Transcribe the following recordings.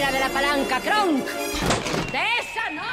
Tira de la palanca, Kronk. ¡De esa no!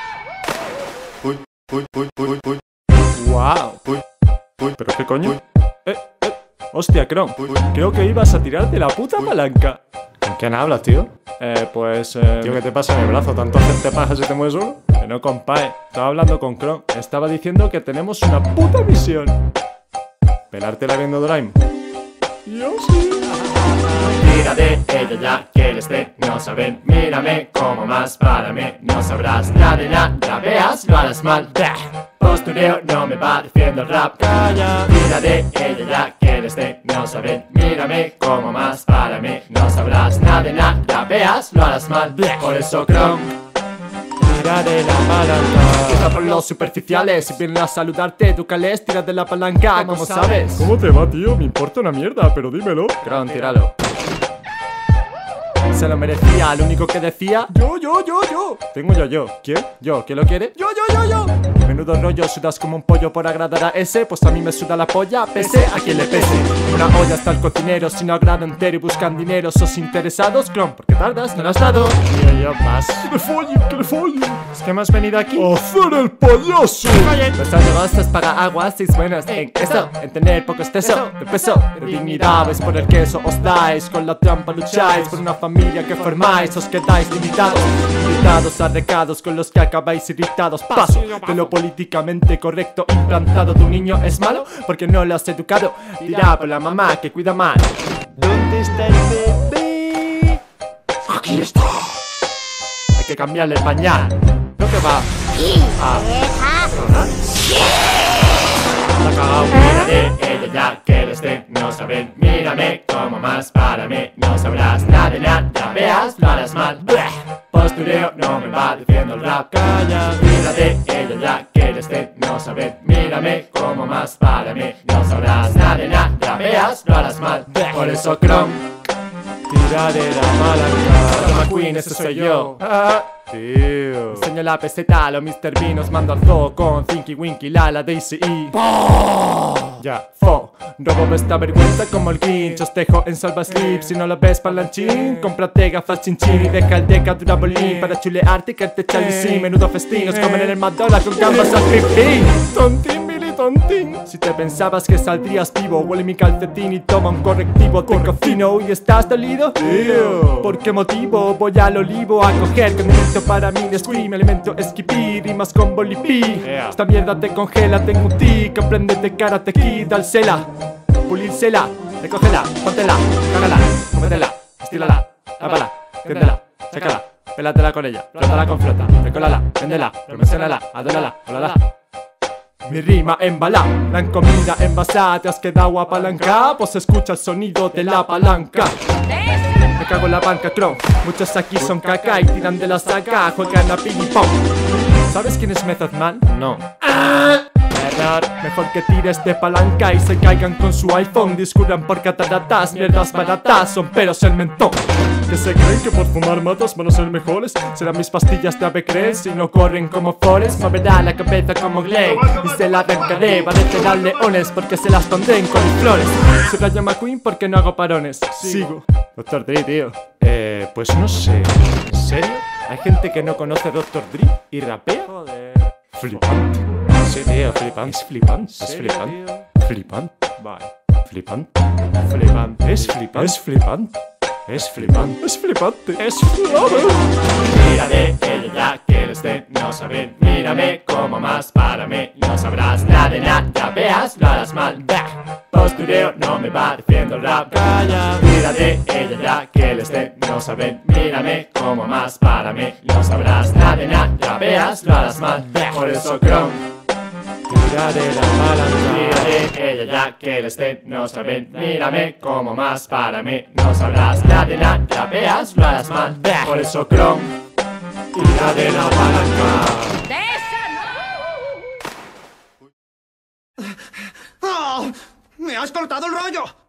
¡Wow! ¿Pero qué coño? Hostia, Kronk, creo que ibas a tirar de la puta palanca. ¿Con quién hablas, tío? Tío, ¿qué te pasa en el brazo? ¿Tanto hacerte paja si te mueves solo? Que no, compadre. Estaba hablando con Kronk. Estaba diciendo que tenemos una puta misión. ¿Pelártela viendo Doraemon? Yo sí. Tira de ella ya quieres de no saber. Mírame como más párame. No sabrás nada de nada. Veas, lo harás mal. Postureo no me va diciendo el rap. Calla. Tira de ella ya quieres de no saber. Mírame como más párame. No sabrás nada de nada. Veas, lo harás mal. Por eso Kronk Tira de la palanca. empieza por los superficiales. Si vienen a saludarte, tú cales, tira de la palanca. ¿Cómo sabes? ¿Cómo te va, tío? Me importa una mierda, pero dímelo. Kronk, tíralo. Se lo merecía, lo único que decía. Yo. Tengo yo. ¿Quién? Yo, ¿quién lo quiere? Yo. Menudo rollo, sudas como un pollo por agradar a ese. Pues a mí me suda la polla, pese a quien le pese. En una olla está el cocinero, si no agrado entero y buscan dinero. ¿Sos interesados? Kronk, ¿por qué tardas? ¿No lo has dado? Yo, más. Que le follen. Es que hemos venido aquí ¡a hacer el payaso! Nuestros negocios paga agua, seis buenas en eso. En tener poco exceso de peso, de dignidad. Ves por el queso, os dais, con la trampa lucháis. Por una familia que formáis, os quedáis limitados. Limitados a recados con los que acabáis irritados. Paso de lo políticamente correcto implantado. Tu niño es malo porque no lo has educado. Dirá por la mamá que cuida mal. ¿Dónde está el bebé? Aquí está. Hay que cambiarle el pañal. No que va. La cagao, mírame, ella ya quieres de no saber. Mírame como más párame. No sabrás nada de nada. Veas, lo harás mal. Postureo no me va diciendo el rap. Calla. Mírate, ella ya quieres de no saber. Mírame como más párame. No sabrás nada de nada. Veas, lo harás mal. Por eso Kronk Tira de la palanca. Toma Queen, ese soy yo. Tío. Enseño la peseta a los Mr. Bean. Os mando al zoo con Thinky Winky, la Daisy y Ya. robo esta vergüenza como el Grinch. Os dejo en salva sleep. Si no lo ves parlanchín, cómprate gafas chinchín y deja el deca durabolín para chulearte y que te chalisí. Menudo festín, os comen en el McDonald's con gambas al pipí. Tontín, Billy, tontín. Si te pensabas que saldrías vivo, huele mi calcetín y toma un correctivo. Te cocino y estás dolido. Tío. ¿Por qué motivo? Voy al olivo a coger condimento para mí de Scream. Alimento esquipí, rimas con bolipí. Esta mierda te congela, tengo un tic. Apréndete karate kid, dálsela, pulírsela, recógela, póntela, cágala, cómetela, estílala, lávala, tiéndela, sácala, pélatela con ella, flótala con flota, recólala, véndela, promocionala, adórala, volala. Mi rima embala, la comida envasada. Te has quedado apalancada, pues escucha el sonido de la palanca. Me cago en la banca, Kronk. Muchos aquí son caca y tiran de la saca. Juegan a ping pong. ¿Sabes quién es Method Man? No. Error. Mejor que tires de palanca y se caigan con su iPhone. Discurran por cataratas, mierdas baratas, son peros el mentón. Que se creen que por fumar matas van a ser mejores. Serán mis pastillas de ave crees si no corren como Forrest. Moverá la cabeza como Glenn y se la arrancaré. Van a tener leones porque se las pondré en coliflores. Soy Rayo McQueen porque no hago parones. Sigo. Dr. Dre, tío. Pues no sé. ¿En serio? Hay gente que no conoce Dr. Dre y rapea. Joder. Flipante. Sí, tío, flipante. Es flipante. Es flipante. Flipante. Vale. Flipante. Flipante. Es flipante. Es flipante. Es flipante. Es flipante. Es flipante. Mírame, ella ya quieres de no saber. Mírame como más párame. No sabrás nada de nada. Veas, lo harás mal. Postureo no me va diciendo el rap. Calla. Mírate, ella ya quieres de no saber. Mírame como más párame. No sabrás nada de nada. Veas, lo harás mal. Por eso Kronk Tira de la palanca. mírate, ella ya quieres de no saber. Mírame como más párame. No sabrás nada de nada. Veas, lo harás mal. Por eso Kronk tira de la palanca. ¡De esa no! ¡Oh! ¡Me has cortado el rollo!